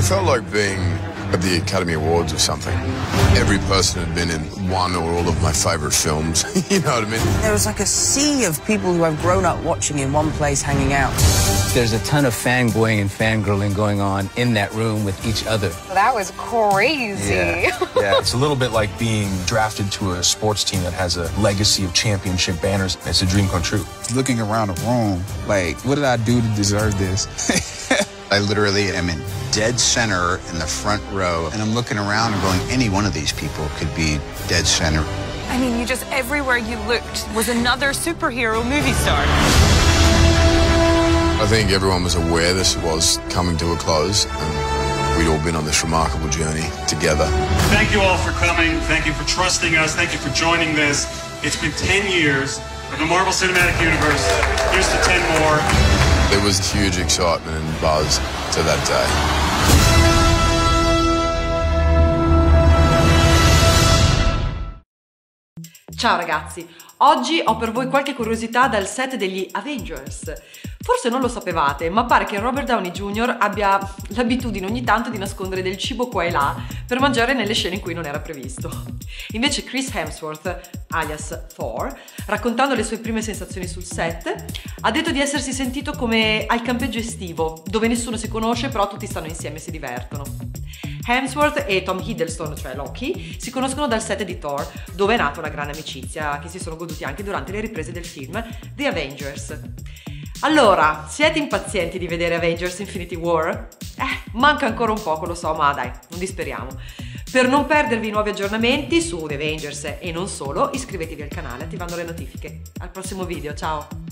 felt like being at the Academy Awards or something. Every person had been in one or all of my favorite films. You know what I mean? There was like a sea of people who I've grown up watching in one place hanging out. There's a ton of fangirling and fangirling going on in that room with each other. That was crazy. Yeah, it's a little bit like being drafted to a sports team that has a legacy of championship banners. It's a dream come true. Looking around the room, like, what did I do to deserve this? I literally am in dead center in the front row, and I'm looking around and going, any one of these people could be dead center. I mean, you just, everywhere you looked was another superhero movie star. I think everyone was aware this was coming to a close, and we'd all been on this remarkable journey together. Thank you all for coming. Thank you for trusting us. Thank you for joining this. It's been 10 years of the Marvel Cinematic Universe. Here's to 10 more. There was huge excitement and buzz to that day. Ciao ragazzi, oggi ho per voi qualche curiosità dal set degli Avengers. Forse non lo sapevate, ma pare che Robert Downey Jr. abbia l'abitudine ogni tanto di nascondere del cibo qua e là per mangiare nelle scene in cui non era previsto. Invece Chris Hemsworth, alias Thor, raccontando le sue prime sensazioni sul set, ha detto di essersi sentito come al campeggio estivo, dove nessuno si conosce però tutti stanno insieme e si divertono. Hemsworth e Tom Hiddleston, cioè Loki, si conoscono dal set di Thor, dove è nata una grande amicizia che si sono goduti anche durante le riprese del film The Avengers. Allora, siete impazienti di vedere Avengers Infinity War? Manca ancora un poco, lo so, ma dai, non disperiamo. Per non perdervi nuovi aggiornamenti su The Avengers e non solo, iscrivetevi al canale attivando le notifiche. Al prossimo video, ciao!